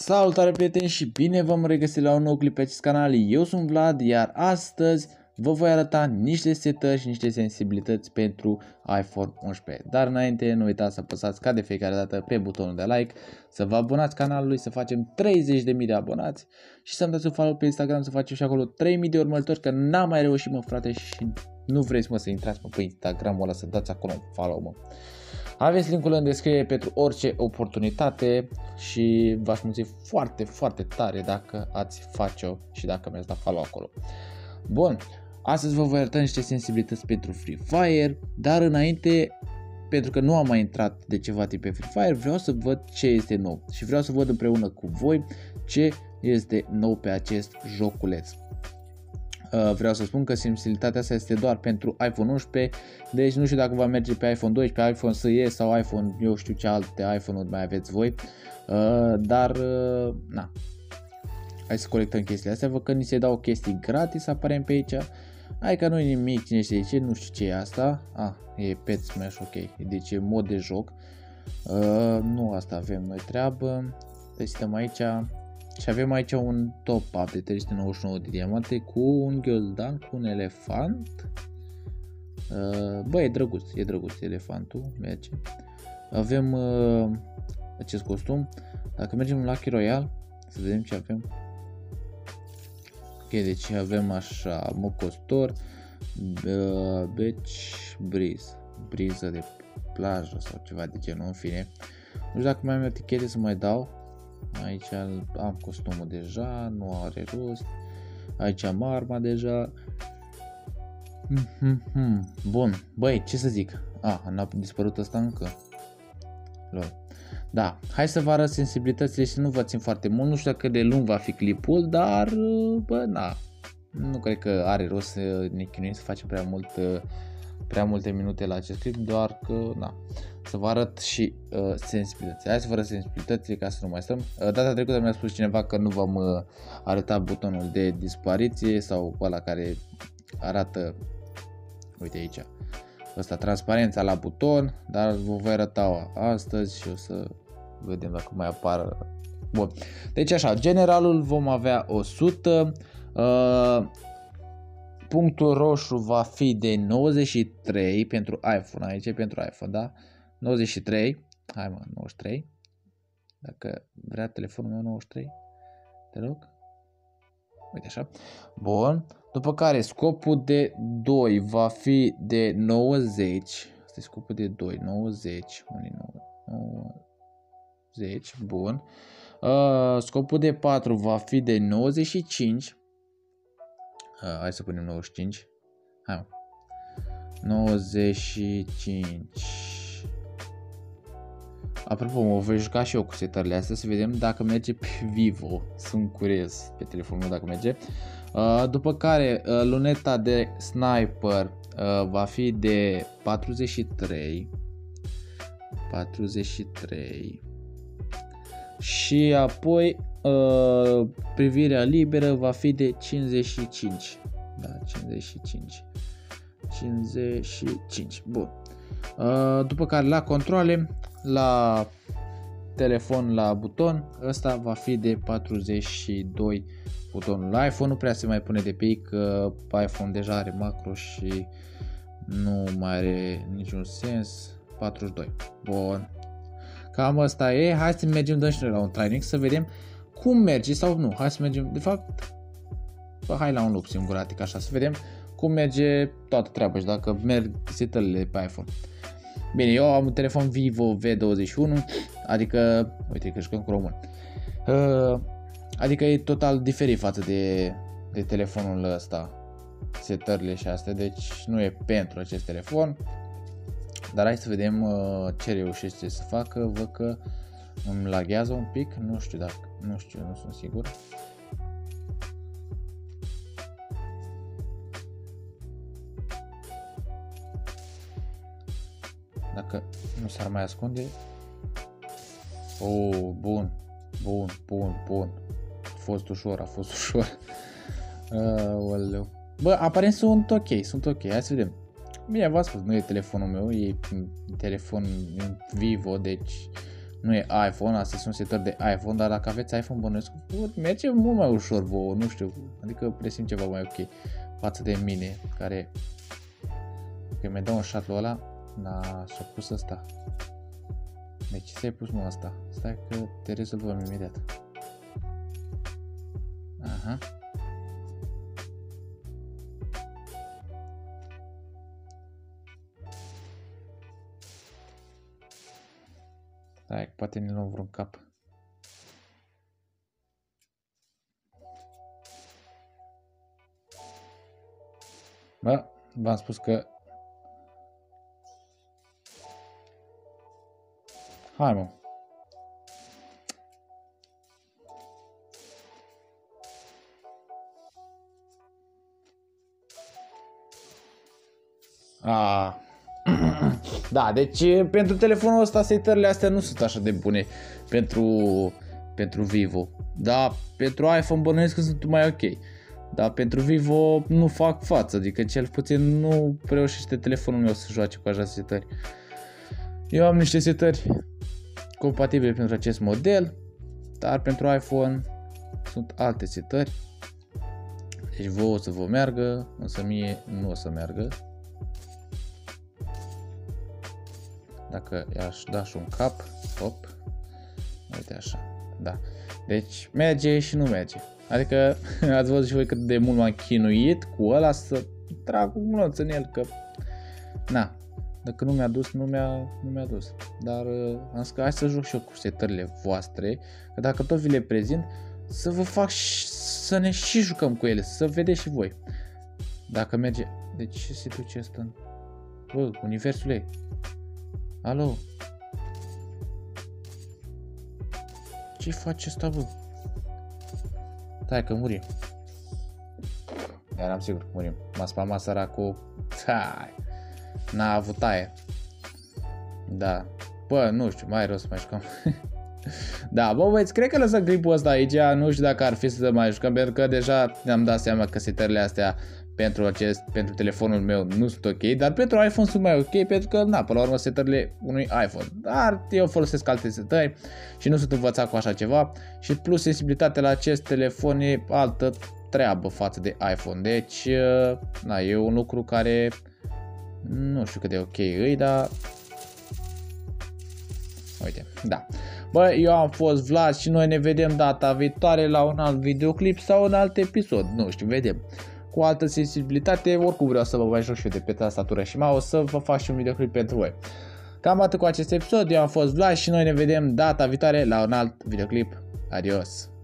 Salutare prieteni și bine v-am regăsit la un nou clip pe acest canal. Eu sunt Vlad, iar astăzi vă voi arăta niște setări și niște sensibilități pentru iPhone 11. Dar înainte nu uitați să apăsați ca de fiecare dată pe butonul de like, să vă abonați canalului, să facem 30.000 de abonați și să-mi dați un follow pe Instagram să facem și acolo 3.000 de urmăritori, că n-am mai reușit mă frate și nu vreți să intrați pe Instagramul ăla să dați acolo un follow mă. Aveți linkul în descriere pentru orice oportunitate și v-aș mulțumi foarte, foarte tare dacă ați face-o și dacă mi-ați dat follow acolo. Bun, astăzi vă voi arăta niște sensibilități pentru Free Fire, dar înainte, pentru că nu am mai intrat de ceva timp pe Free Fire, vreau să văd ce este nou și vreau să văd împreună cu voi ce este nou pe acest joculeț. Vreau să spun că sensibilitatea asta este doar pentru iPhone 11, deci nu știu dacă va merge pe iPhone 12, pe iPhone SE sau iPhone, eu știu ce alte iPhone-uri mai aveți voi, dar na. Hai să colectăm chestiile astea, văd că ni se dau chestii gratis aparent pe aici, hai că nu e nimic, cine știe ce, nu știu ce e asta, e Pet Smash, ok, deci e mod de joc, nu asta avem noi treabă, deci stăm aici. Și avem aici un top-up de 399 de diamante cu un ghioldan, cu un elefant. Bă, e drăguț elefantul, merge. Avem acest costum. Dacă mergem la Lucky Royale, să vedem ce avem. Ok, deci avem așa, mocostor, beach breeze, briză de plajă sau ceva de genul, în fine. Nu știu dacă mai am etichete să mai dau. Aici am costumul deja, nu are rost. Aici am arma deja. Bun, băi, ce să zic? N-a dispărut asta încă. Lol. Da, hai să vă arăt sensibilitățile și nu vă țin foarte mult. Nu știu cât de lung va fi clipul, dar bă, na. Nu cred că are rost să ne chinuim să facem prea multe minute la acest clip, doar că na, să vă arăt și sensibilitățile. Hai să vă arăt sensibilitățile ca să nu mai stăm. Data trecută mi-a spus cineva că nu v-am arătat butonul de dispariție sau ăla care arată, uite aici, ăsta, transparența la buton, dar vă voi arăta astăzi și o să vedem dacă mai apară. Bun, deci așa, generalul vom avea 100, punctul roșu va fi de 93 pentru iPhone, aici e pentru iPhone, da? 93, hai mă, 93, dacă vrea telefonul meu 93, te rog, uite așa, bun, după care scopul de 2 va fi de 90, asta e scopul de 2, 90, 90, bun, scopul de 4 va fi de 95, hai să punem 95, hai 95. Apropo, mă voi juca și eu cu setările astea să vedem dacă merge pe Vivo. Sunt curios pe telefonul meu dacă merge. După care luneta de sniper va fi de 43 și apoi privirea liberă va fi de 55. Da, 55. Bun. După care la controle, la telefon, la buton, ăsta va fi de 42 butonul. La iPhone nu prea se mai pune de pic, că iPhone deja are macro și nu mai are niciun sens. 42. Bun. Cam asta e. Hai să mergem dăm și noi la un training să vedem cum merge sau nu. Hai să mergem, de fapt, hai la un loop singuratic așa să vedem cum merge toată treaba și dacă merg setările pe iPhone. Bine, eu am un telefon Vivo V21, adică, uite că jucăm cu român, adică e total diferit față de telefonul ăsta, setările și astea, deci nu e pentru acest telefon, dar hai să vedem ce reușește să facă. Văd că îmi laghează un pic, nu știu, nu sunt sigur. Dacă nu s-ar mai ascunde. Bun. A fost ușor. Bă, aparent sunt ok, hai să vedem. Bine, v-am spus, nu e telefonul meu, e telefon Vivo, deci Nu e iPhone, astea sunt setări de iPhone, dar dacă aveți iPhone bănuiesc, merge mult mai ușor vouă, nu știu, adică presimt ceva mai ok față de mine, care, ok, mi-ai dat un shuttle ăla, și-a pus ăsta. De ce ți-ai pus mă ăsta? Stai că te rezolvăm imediat. Aha. Stai, poate ne luăm vreun cap. Bă, v-am spus că... Hai mă. Da, deci pentru telefonul ăsta setările astea nu sunt așa de bune pentru Vivo. Da, pentru iPhone bănuiesc că sunt mai ok. Dar pentru Vivo nu fac față, adică cel puțin nu reușește telefonul meu să joace cu așa setări. Eu am niște setări compatibile pentru acest model, dar pentru iPhone sunt alte setări. Deci vouă o să vă meargă, însă mie nu o să meargă. Dacă i-aș da și un cap, hop, uite așa, da. Deci merge și nu merge. Adică ați văzut și voi cât de mult m-am chinuit cu ăla să trag un glonț în el, că na, dacă nu mi-a dus, nu mi-a dus. Dar am zis că hai să joc și eu cu setările voastre, că dacă tot vi le prezint, să vă fac să ne și jucăm cu ele, să vedeți și voi. Dacă merge, de ce se duce ăsta? Bă, universule. Alo? Ce face ăsta, bă? Stai că murim. Eram sigur că murim. M-a spamat săracul. N-a avut aer. Da. Bă, nu știu, mai rost să mai jucăm. Da, bă, băieți, cred că lăsăm clipul ăsta aici. Nu știu dacă ar fi să mai jucăm, pentru că deja ne-am dat seama că setările astea pentru telefonul meu nu sunt ok, dar pentru iPhone sunt mai ok, pentru că, na, până la urmă setările unui iPhone. Dar eu folosesc alte setări și nu sunt învățat cu așa ceva și plus sensibilitatea la acest telefon e altă treabă față de iPhone. Deci, na, e un lucru care nu știu cât de ok îi, dar uite, da. Bă, eu am fost Vlad și noi ne vedem data viitoare la un alt videoclip sau un alt episod, nu știu, vedem. Cu altă sensibilitate, oricum vreau să vă mai joc și eu de pe tastatură și mouse, să vă fac și un videoclip pentru voi. Cam atât cu acest episod, eu am fost Vlad și noi ne vedem data viitoare la un alt videoclip. Adios!